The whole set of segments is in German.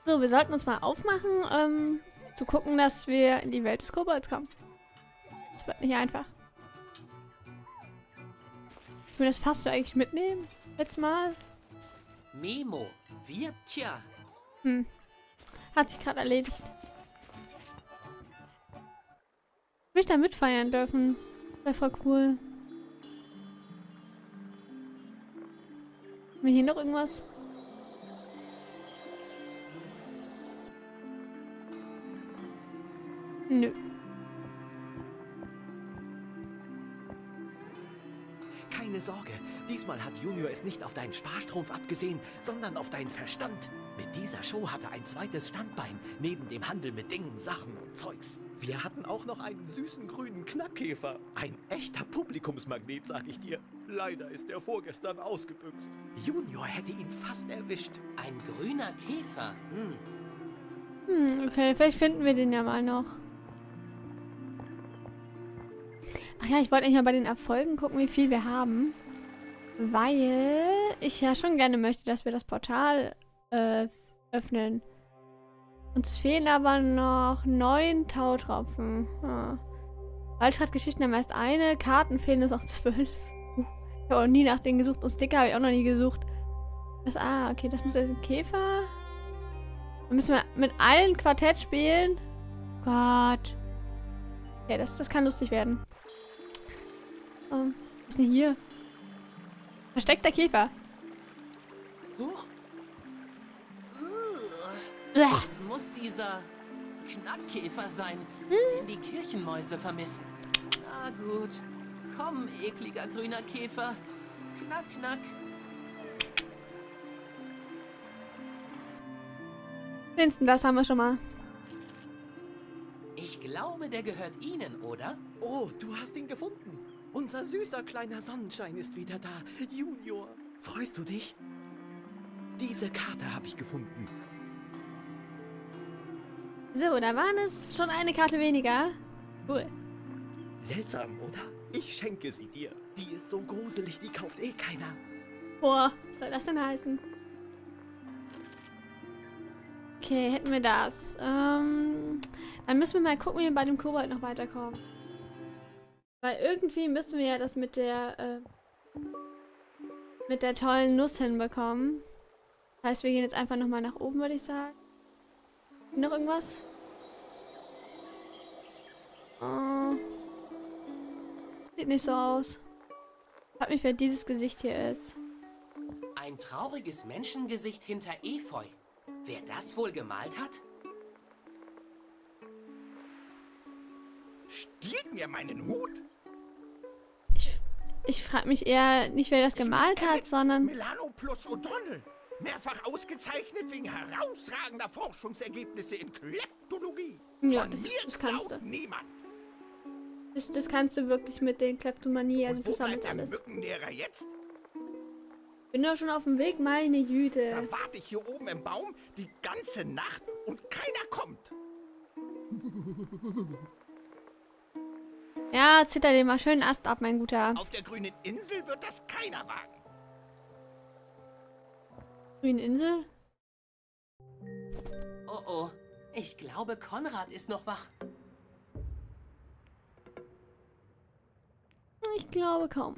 So, wir sollten uns mal aufmachen, zu gucken, dass wir in die Welt des Kobolds kommen. Das wird nicht einfach. Ich will das Fass eigentlich mitnehmen. Jetzt mal. Memo, wirbt ja. Hat sich gerade erledigt. Ich möchte da mitfeiern dürfen. Wäre voll cool. Haben wir hier noch irgendwas? Nö. Keine Sorge, diesmal hat Junior es nicht auf deinen Sparstrumpf abgesehen, sondern auf deinen Verstand. Mit dieser Show hat er ein zweites Standbein, neben dem Handel mit Dingen, Sachen und Zeugs. Wir hatten auch noch einen süßen grünen Knackkäfer. Ein echter Publikumsmagnet, sag ich dir. Leider ist er vorgestern ausgebüxt. Junior hätte ihn fast erwischt. Ein grüner Käfer. Okay, vielleicht finden wir den ja mal noch. Ach ja, ich wollte eigentlich mal bei den Erfolgen gucken, wie viel wir haben. Weil ich ja schon gerne möchte, dass wir das Portal öffnen. Uns fehlen aber noch 9 Tautropfen. Waldschrat-Geschichten haben erst eine, Karten fehlen uns auch 12. Ich habe auch nie nach denen gesucht und Sticker habe ich auch noch nie gesucht. Okay, das muss jetzt ein Käfer. Dann müssen wir mit allen Quartett spielen. Gott. Okay, das kann lustig werden. Was ist denn hier? Versteckter Käfer. Huch. Uah. Das muss dieser Knackkäfer sein, den die Kirchenmäuse vermissen. Na gut. Komm, ekliger grüner Käfer. Knack, knack. Vincent, das haben wir schon mal. Ich glaube, der gehört Ihnen, oder? Oh, du hast ihn gefunden. Unser süßer kleiner Sonnenschein ist wieder da. Junior, freust du dich? Diese Karte habe ich gefunden. So, da waren es schon eine Karte weniger. Cool. Seltsam, oder? Ich schenke sie dir. Die ist so gruselig, die kauft eh keiner. Boah, was soll das denn heißen? Okay, hätten wir das. Dann müssen wir mal gucken, wie wir bei dem Kobold noch weiterkommen. Weil irgendwie müssen wir ja das mit der tollen Nuss hinbekommen. Das heißt, wir gehen jetzt einfach nochmal nach oben, würde ich sagen. Noch irgendwas? Sieht nicht so aus. Ich frag mich, wer dieses Gesicht hier ist. Ein trauriges Menschengesicht hinter Efeu. Wer das wohl gemalt hat? Stiehlt mir meinen Hut? Ich frage mich eher nicht, wer das gemalt hat, sondern... Milano plus O'Donnell. Mehrfach ausgezeichnet wegen herausragender Forschungsergebnisse in Kleptologie. Ja, Von das mir kannst glaubt du. niemand. Das kannst du wirklich mit den Kleptomanie, also Und wo das haben bleibt jetzt der alles. Mückenlehrer jetzt? Bin doch schon auf dem Weg, meine Güte. Da warte ich hier oben im Baum die ganze Nacht und keiner kommt. Ja, zitter dir mal schön Ast ab, mein Guter. Auf der grünen Insel wird das keiner wagen. Grüne Insel? Oh oh, ich glaube, Konrad ist noch wach. Ich glaube kaum.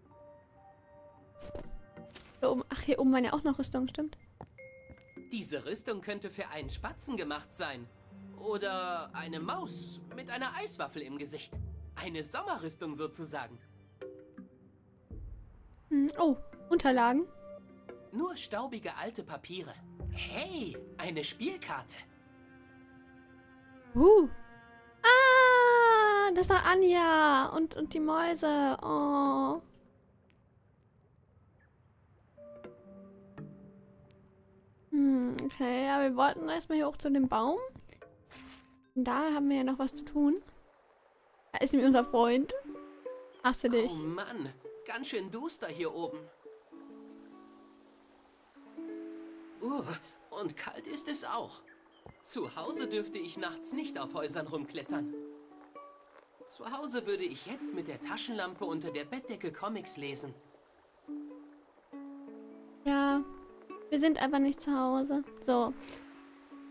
Hier oben, ach, hier oben waren ja auch noch Rüstungen, stimmt. Diese Rüstung könnte für einen Spatzen gemacht sein. Oder eine Maus mit einer Eiswaffel im Gesicht. Eine Sommerrüstung sozusagen. Oh, Unterlagen. Nur staubige alte Papiere. Hey, eine Spielkarte. Das ist doch Anja und die Mäuse. Oh. Okay, ja, wir wollten erstmal hier hoch zu dem Baum. Und da haben wir ja noch was zu tun. Da ist nämlich unser Freund. Hasse dich. Oh Mann, ganz schön duster hier oben. Und kalt ist es auch. Zu Hause dürfte ich nachts nicht auf Häusern rumklettern. Zu Hause würde ich jetzt mit der Taschenlampe unter der Bettdecke Comics lesen. Ja, wir sind aber nicht zu Hause. So.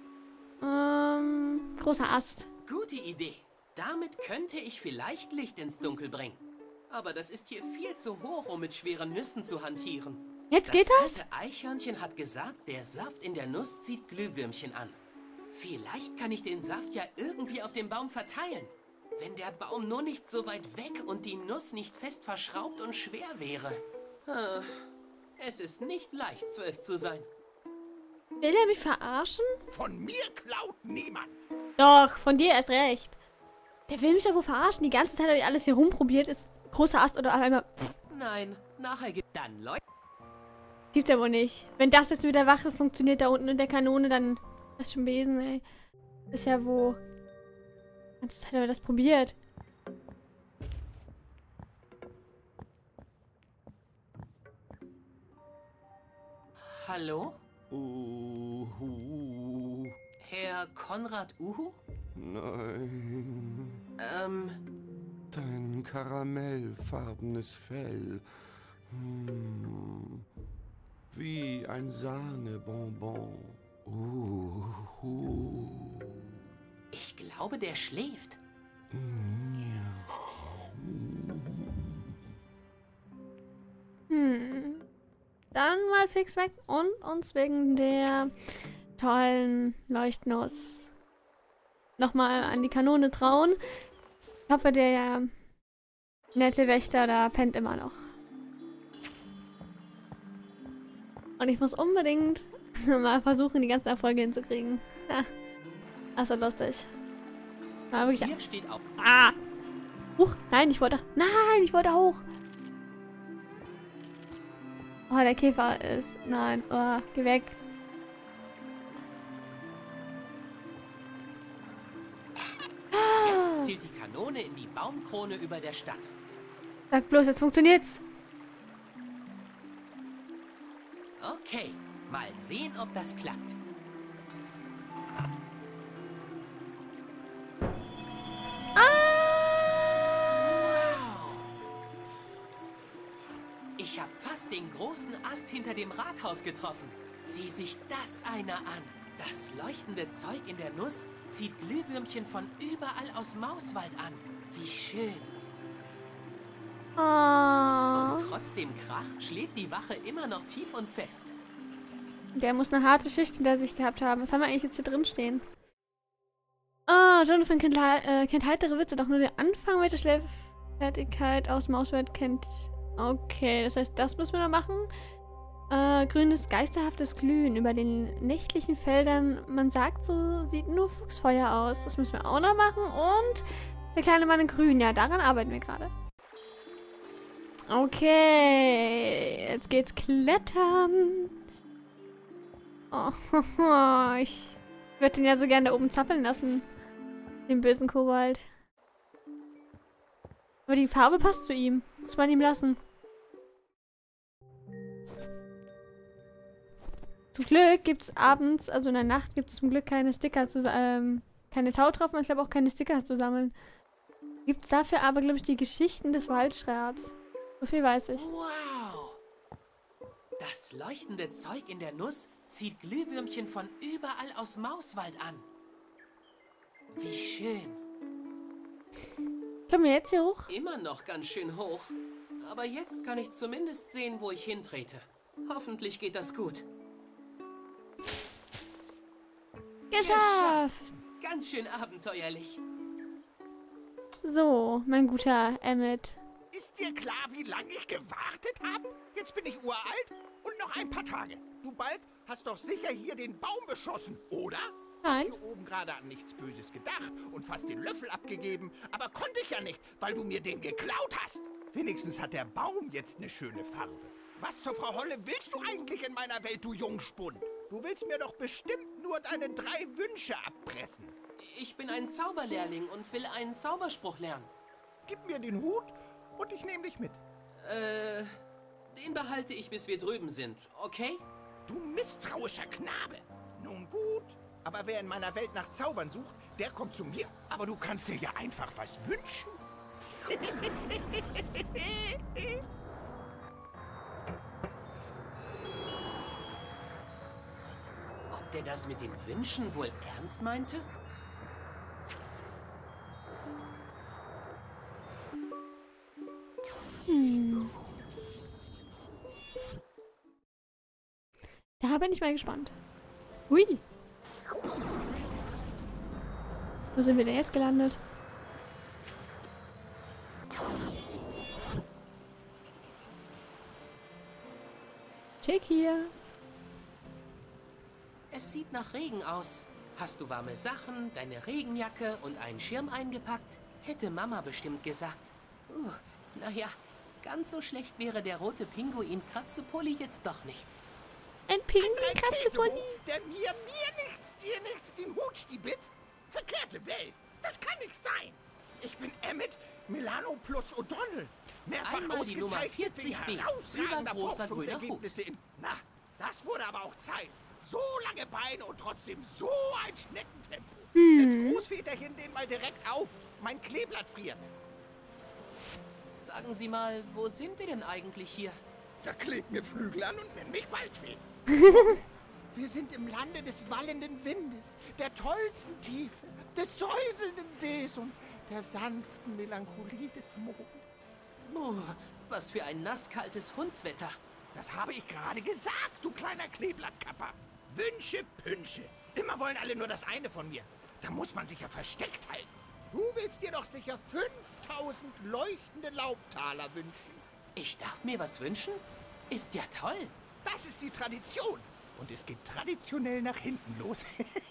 Großer Ast. Gute Idee. Damit könnte ich vielleicht Licht ins Dunkel bringen. Aber das ist hier viel zu hoch, um mit schweren Nüssen zu hantieren. Jetzt geht das? Das alte Eichhörnchen hat gesagt, der Saft in der Nuss zieht Glühwürmchen an. Vielleicht kann ich den Saft ja irgendwie auf dem Baum verteilen. Wenn der Baum nur nicht so weit weg und die Nuss nicht fest verschraubt und schwer wäre. Es ist nicht leicht, 12 zu sein. Will er mich verarschen? Von mir klaut niemand. Doch, von dir erst recht. Der will mich doch wohl verarschen. Die ganze Zeit habe ich alles hier rumprobiert. Ist großer Ast oder auf einmal... Nein, nachher geht dann, Leute. Gibt's ja wohl nicht. Wenn das jetzt mit der Wache funktioniert, da unten in der Kanone, dann... Das ist schon Besen, ey. Ist ja wo... Die ganze Zeit haben wir das probiert. Hallo? Uhu. Herr Konrad Uhu? Nein. Dein karamellfarbenes Fell. Wie ein Sahnebonbon. Ich glaube, der schläft. Dann mal fix weg und uns wegen der tollen Leuchtnuss nochmal an die Kanone trauen. Ich hoffe, der nette Wächter da pennt immer noch. Und ich muss unbedingt mal versuchen, die ganzen Erfolge hinzukriegen. Ja. Das wird lustig. War wirklich... Hier steht auch. Ah! Huch, nein, ich wollte... Nein, ich wollte hoch. Oh, der Käfer ist... Nein, oh, geh weg. Jetzt zielt die Kanone in die Baumkrone über der Stadt. Sag bloß, jetzt funktioniert's. Okay, mal sehen, ob das klappt. Ich habe fast den großen Ast hinter dem Rathaus getroffen. Sieh sich das einer an. Das leuchtende Zeug in der Nuss zieht Glühwürmchen von überall aus Mauswald an. Wie schön. Oh. Und trotz dem Krach schläft die Wache immer noch tief und fest. Der muss eine harte Schicht hinter sich gehabt haben. Was haben wir eigentlich jetzt hier drin stehen? Oh, Jonathan kennt heitere Witze, doch nur den Anfang, welche Schläffertigkeit aus Mauswald kennt. Okay, das heißt, das müssen wir noch machen. Grünes, geisterhaftes Glühen über den nächtlichen Feldern. Man sagt, so sieht nur Fuchsfeuer aus. Das müssen wir auch noch machen. Und der kleine Mann in Grün. Ja, daran arbeiten wir gerade. Okay, jetzt geht's klettern. Oh, ich würde den ja so gerne da oben zappeln lassen. Den bösen Kobold. Aber die Farbe passt zu ihm. Muss man ihm lassen. Zum Glück gibt es abends, also in der Nacht, gibt es zum Glück keine Sticker zu keine Tautropfen, ich glaube auch keine Sticker zu sammeln. Gibt es dafür aber, glaube ich, die Geschichten des Waldschrats. So viel weiß ich. Wow! Das leuchtende Zeug in der Nuss zieht Glühwürmchen von überall aus Mauswald an. Wie schön. Können wir jetzt hier hoch? Immer noch ganz schön hoch. Aber jetzt kann ich zumindest sehen, wo ich hintrete. Hoffentlich geht das gut. Geschafft! Ganz schön abenteuerlich. So, mein guter Emmet. Ist dir klar, wie lange ich gewartet habe? Jetzt bin ich uralt und noch ein paar Tage. Du bald hast doch sicher hier den Baum beschossen, oder? Nein. Hier oben gerade an nichts Böses gedacht und fast den Löffel abgegeben. Aber konnte ich ja nicht, weil du mir den geklaut hast. Wenigstens hat der Baum jetzt eine schöne Farbe. Was zur Frau Holle willst du eigentlich in meiner Welt, du Jungspund? Du willst mir doch bestimmt nur deine 3 Wünsche abpressen. Ich bin ein Zauberlehrling und will einen Zauberspruch lernen. Gib mir den Hut und ich nehme dich mit. Den behalte ich, bis wir drüben sind, okay? Du misstrauischer Knabe. Nun gut, aber wer in meiner Welt nach Zaubern sucht, der kommt zu mir. Aber du kannst dir ja einfach was wünschen. der das mit den Wünschen wohl ernst meinte? Da bin ich mal gespannt. Hui. Wo sind wir denn jetzt gelandet? Schick hier. Es sieht nach Regen aus. Hast du warme Sachen, deine Regenjacke und einen Schirm eingepackt? Hätte Mama bestimmt gesagt. Naja, ganz so schlecht wäre der rote Pinguin-Kratzepulli jetzt doch nicht. Ein Pinguin-Kratzepulli. Der mir nichts, dir nichts, den Hut stibitzt? Verkehrte Welt. Das kann nicht sein. Ich bin Emmett Milano plus O'Donnell. Mehrfach Einmal die Nummer ausgezeichnet wegen 40b. herausragender Übergroßer grüner Forschungsergebnisse in... Na, das wurde aber auch Zeit. So lange Beine und trotzdem so ein Schneckentempo. Setz Großväterchen den mal direkt auf. Mein Kleeblatt friert. Sagen Sie mal, wo sind wir denn eigentlich hier? Da klebt mir Flügel an und nennt mich Waldfee. Wir sind im Lande des wallenden Windes, der tollsten Tiefe, des säuselnden Sees und der sanften Melancholie des Mondes. Was für ein nasskaltes Hundswetter. Das habe ich gerade gesagt, du kleiner Kleeblattkapper. Wünsche, Pünsche. Immer wollen alle nur das eine von mir. Da muss man sich ja versteckt halten. Du willst dir doch sicher 5000 leuchtende Laubtaler wünschen. Ich darf mir was wünschen? Ist ja toll. Das ist die Tradition. Und es geht traditionell nach hinten los.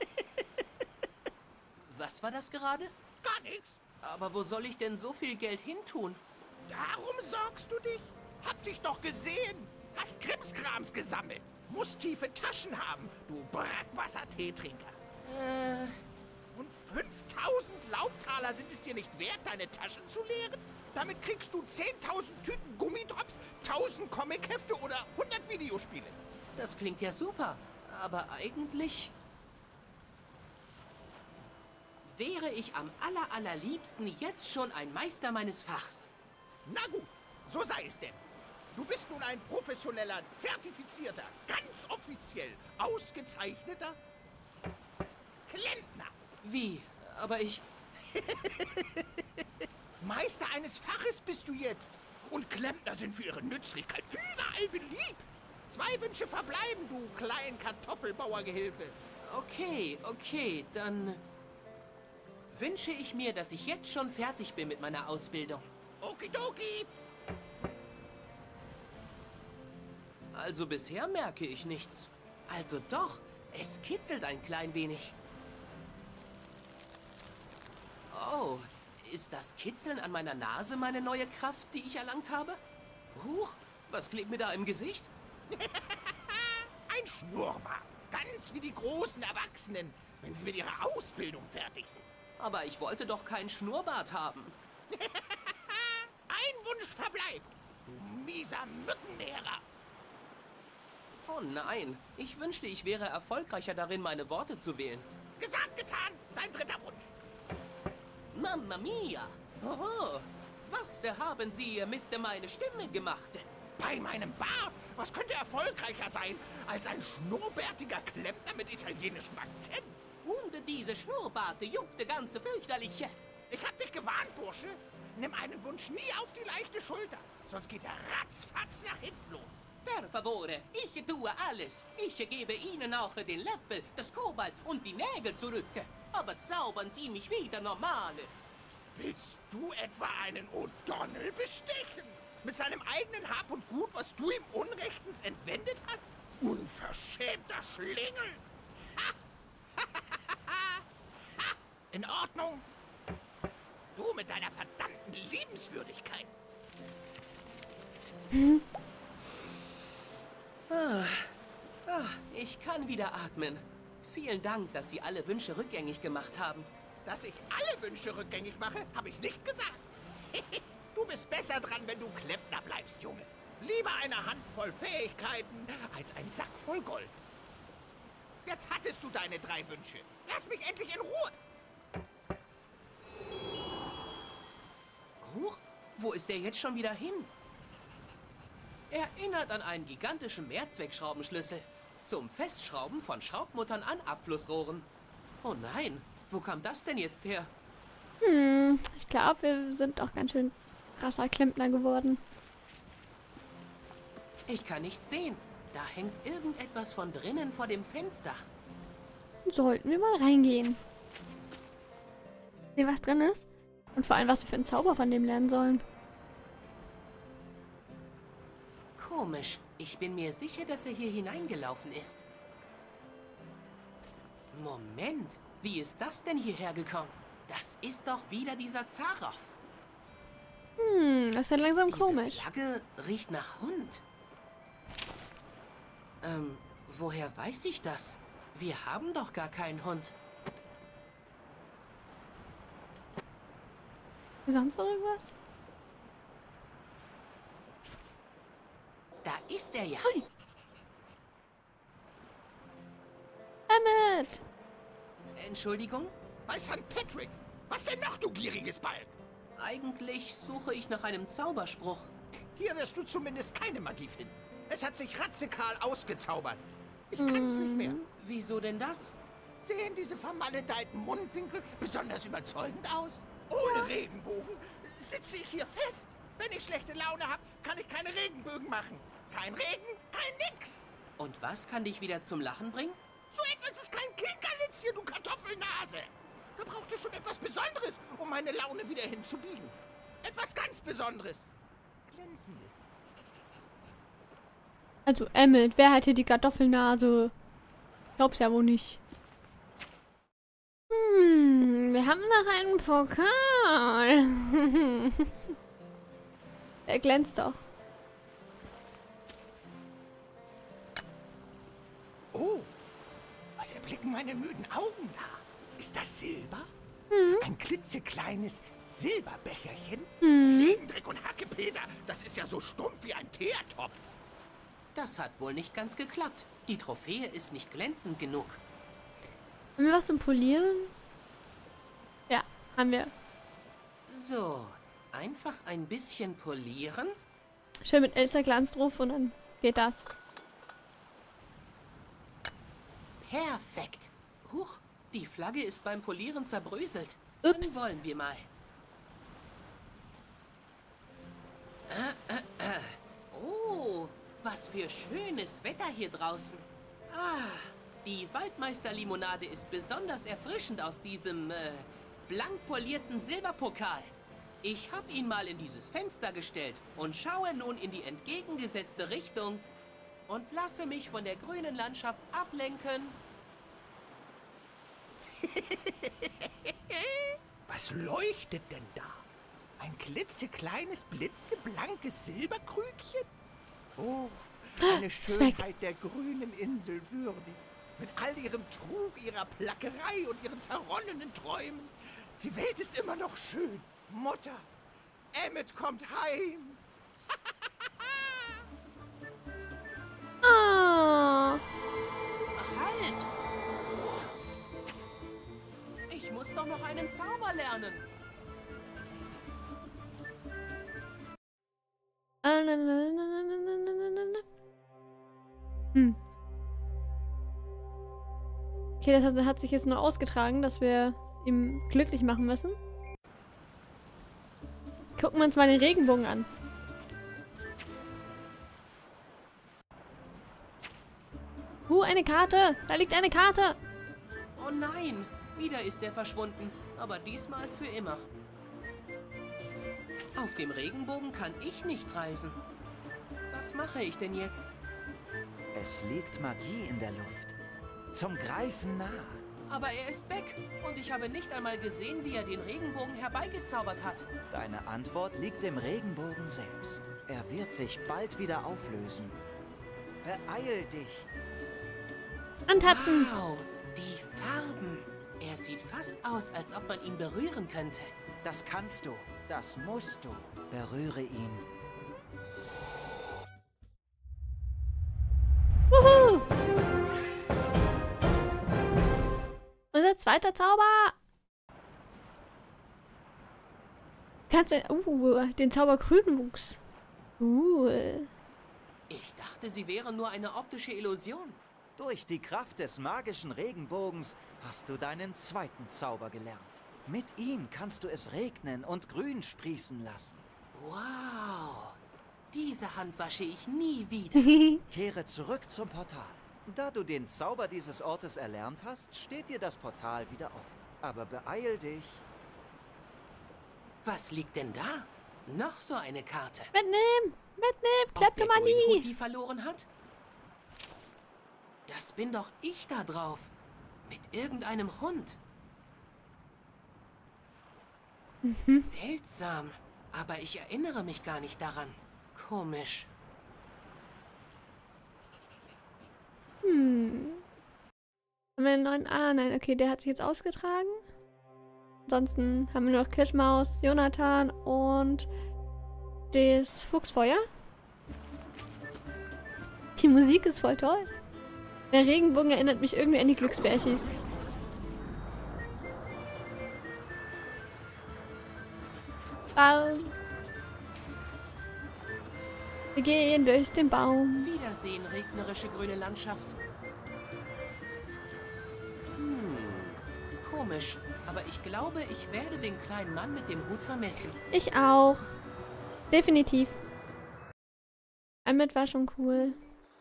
Was war das gerade? Gar nichts. Aber wo soll ich denn so viel Geld hintun? Darum sorgst du dich? Hab dich doch gesehen. Hast Krimskrams gesammelt. Musst tiefe Taschen haben, du Brackwasser-Teetrinker. Und 5000 Laubtaler sind es dir nicht wert, deine Taschen zu leeren? Damit kriegst du 10.000 Tüten Gummidrops, 1000 Comichefte oder 100 Videospiele. Das klingt ja super. Aber eigentlich... wäre ich am allerliebsten jetzt schon ein Meister meines Fachs. Na gut, so sei es denn. Du bist nun ein professioneller, zertifizierter, ganz offiziell ausgezeichneter Klempner. Wie? Aber ich... Meister eines Faches bist du jetzt. Und Klempner sind für ihre Nützlichkeit überall beliebt. 2 Wünsche verbleiben, du kleinen Kartoffelbauergehilfe. Okay, dann... wünsche ich mir, dass ich jetzt schon fertig bin mit meiner Ausbildung. Okidoki. Also bisher merke ich nichts. Also doch, es kitzelt ein klein wenig. Oh, ist das Kitzeln an meiner Nase meine neue Kraft, die ich erlangt habe? Huch, was klebt mir da im Gesicht? Ein Schnurrbart. Ganz wie die großen Erwachsenen, wenn sie mit ihrer Ausbildung fertig sind. Aber ich wollte doch keinen Schnurrbart haben. Ein Wunsch verbleibt, du mieser Mückennährer. Oh nein, ich wünschte, ich wäre erfolgreicher darin, meine Worte zu wählen. Gesagt, getan, dein dritter Wunsch. Mamma mia! Oho, was haben Sie mit meiner Stimme gemacht? Bei meinem Bart? Was könnte erfolgreicher sein als ein schnurrbärtiger Klempner mit italienischem Akzent? Und diese Schnurrbarte juckte ganz fürchterlich. Ich hab dich gewarnt, Bursche. Nimm einen Wunsch nie auf die leichte Schulter, sonst geht er ratzfatz nach hinten los. Per favore, ich tue alles. Ich gebe Ihnen auch den Löffel, das Kobalt und die Nägel zurück. Aber zaubern Sie mich wieder normal. Willst du etwa einen O'Donnell bestechen? Mit seinem eigenen Hab und Gut, was du ihm unrechtens entwendet hast? Unverschämter Schlingel! Ha! Ha! In Ordnung? Du mit deiner verdammten Liebenswürdigkeit. Ich kann wieder atmen. Vielen Dank, dass Sie alle Wünsche rückgängig gemacht haben. Dass ich alle Wünsche rückgängig mache, habe ich nicht gesagt. Du bist besser dran, wenn du Klempner bleibst, Junge. Lieber eine Handvoll Fähigkeiten als ein Sack voll Gold. Jetzt hattest du deine 3 Wünsche. Lass mich endlich in Ruhe. Huch, wo ist der jetzt schon wieder hin? Erinnert an einen gigantischen Mehrzweckschraubenschlüssel. Zum Festschrauben von Schraubmuttern an Abflussrohren. Oh nein, wo kam das denn jetzt her? Ich glaube, wir sind doch ganz schön krasser Klempner geworden. Ich kann nichts sehen. Da hängt irgendetwas von drinnen vor dem Fenster. Sollten wir mal reingehen. Sehen, was drin ist. Und vor allem, was wir für einen Zauber von dem lernen sollen. Komisch. Ich bin mir sicher, dass er hier hineingelaufen ist. Moment. Wie ist das denn hierher gekommen? Das ist doch wieder dieser Zaroff. Das ist ja langsam komisch. Diese Flagge riecht nach Hund. Woher weiß ich das? Wir haben doch gar keinen Hund. Sonst noch irgendwas? Da ist er ja. Hi. Emmett! Entschuldigung? Bei St. Patrick. Was denn noch, du gieriges Balk? Eigentlich suche ich nach einem Zauberspruch. Hier wirst du zumindest keine Magie finden. Es hat sich radikal ausgezaubert. Ich kann's nicht mehr. Wieso denn das? Sehen diese vermaledeiten Mundwinkel besonders überzeugend aus? Ohne Regenbogen sitze ich hier fest. Wenn ich schlechte Laune habe, kann ich keine Regenbögen machen. Kein Regen, kein Nix. Und was kann dich wieder zum Lachen bringen? So etwas ist kein Kinkerlitzchen, du Kartoffelnase. Da braucht es schon etwas Besonderes, um meine Laune wieder hinzubiegen. Etwas ganz Besonderes. Glänzendes. Also Emmett, wer hat hier die Kartoffelnase? Glaub's ja wohl nicht. Wir haben noch einen Pokal. Er glänzt doch. Oh, was erblicken meine müden Augen da? Ist das Silber? Ein klitzekleines Silberbecherchen? Fliegendreck und Hackepeter, das ist ja so stumpf wie ein Teertopf. Das hat wohl nicht ganz geklappt. Die Trophäe ist nicht glänzend genug. Haben wir was zum Polieren? Ja, haben wir. So, einfach ein bisschen polieren. Schön mit Elsterglanz drauf und dann geht das. Perfekt. Huch, die Flagge ist beim Polieren zerbröselt. Ups. Dann wollen wir mal. Oh, was für schönes Wetter hier draußen. Die Waldmeisterlimonade ist besonders erfrischend aus diesem blank polierten Silberpokal. Ich habe ihn mal in dieses Fenster gestellt und schaue nun in die entgegengesetzte Richtung und lasse mich von der grünen Landschaft ablenken. Was leuchtet denn da? Ein klitzekleines, blitzeblankes Silberkrügchen? Oh, eine Ist weg. Schönheit der grünen Insel würdig. Mit all ihrem Trug, ihrer Plackerei und ihren zerronnenen Träumen. Die Welt ist immer noch schön. Mutter, Emmett kommt heim. Ah. Halt! Ich muss doch noch einen Zauber lernen. Okay, das hat sich jetzt nur ausgetragen, dass wir ihn glücklich machen müssen. Gucken wir uns mal den Regenbogen an. Eine Karte! Da liegt eine Karte! Oh nein, wieder ist er verschwunden, aber diesmal für immer. Auf dem Regenbogen kann ich nicht reisen. Was mache ich denn jetzt? Es liegt Magie in der Luft. Zum Greifen nah. Aber er ist weg und ich habe nicht einmal gesehen, wie er den Regenbogen herbeigezaubert hat. Deine Antwort liegt im Regenbogen selbst. Er wird sich bald wieder auflösen. Beeil dich. Antatschen! Wow, die Farben. Er sieht fast aus, als ob man ihn berühren könnte. Das kannst du. Das musst du. Berühre ihn. Wuhu! Unser zweiter Zauber! Kannst du... den Zauber Grünwuchs. Ich dachte, sie wären nur eine optische Illusion. Durch die Kraft des magischen Regenbogens hast du deinen zweiten Zauber gelernt. Mit ihm kannst du es regnen und grün sprießen lassen. Wow. Diese Hand wasche ich nie wieder. Kehre zurück zum Portal. Da du den Zauber dieses Ortes erlernt hast, steht dir das Portal wieder offen. Aber beeil dich. Was liegt denn da? Noch so eine Karte. Mitnehmen! Mitnehmen! Ob der Kleptomanie! Grünhut die verloren hat? Das bin doch ich da drauf. Mit irgendeinem Hund. Seltsam. Aber ich erinnere mich gar nicht daran. Komisch. Haben wir einen neuen... Ah, nein, okay, der hat sich jetzt ausgetragen. Ansonsten haben wir nur noch Kirschmaus, Jonathan und das Fuchsfeuer. Die Musik ist voll toll. Der Regenbogen erinnert mich irgendwie an die Glücksbärchis. Baum. Wir gehen durch den Baum. Wiedersehen, regnerische grüne Landschaft. Komisch, aber ich glaube, ich werde den kleinen Mann mit dem Hut vermissen. Ich auch. Definitiv. Ahmed war schon cool.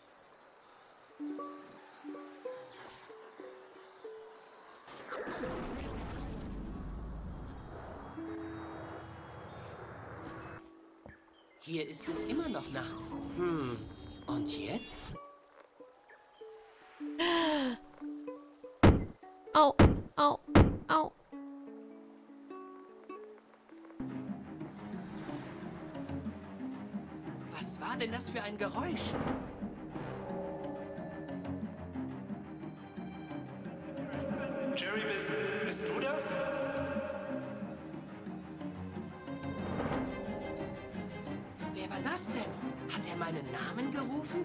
Hier ist es immer noch Nacht. Und jetzt? Au, au, au. Was war denn das für ein Geräusch? Jerry, bist du das? Wer war das denn? Hat er meinen Namen gerufen?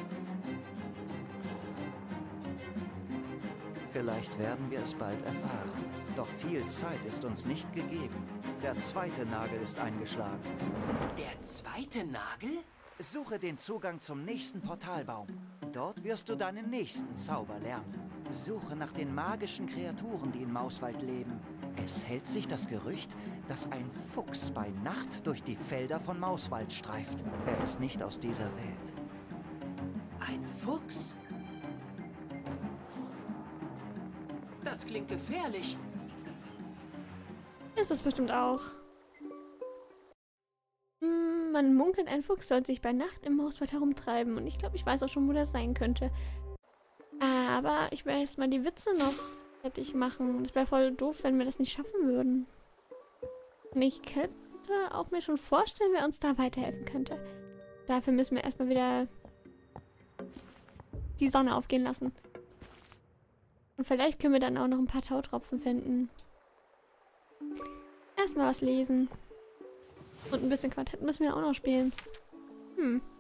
Vielleicht werden wir es bald erfahren. Doch viel Zeit ist uns nicht gegeben. Der zweite Nagel ist eingeschlagen. Der zweite Nagel? Suche den Zugang zum nächsten Portalbaum. Dort wirst du deinen nächsten Zauber lernen. Suche nach den magischen Kreaturen, die in Mauswald leben. Es hält sich das Gerücht, dass ein Fuchs bei Nacht durch die Felder von Mauswald streift. Er ist nicht aus dieser Welt. Ein Fuchs? Das klingt gefährlich. Ist es bestimmt auch. Man munkelt, ein Fuchs soll sich bei Nacht im Mauswald herumtreiben. Und ich glaube, ich weiß auch schon, wo das sein könnte. Aber ich will erst mal die Witze noch fertig machen. Es wäre voll doof, wenn wir das nicht schaffen würden. Und ich könnte auch mir schon vorstellen, wer uns da weiterhelfen könnte. Dafür müssen wir erstmal wieder die Sonne aufgehen lassen. Und vielleicht können wir dann auch noch ein paar Tautropfen finden. Erstmal was lesen. Und ein bisschen Quartett müssen wir auch noch spielen.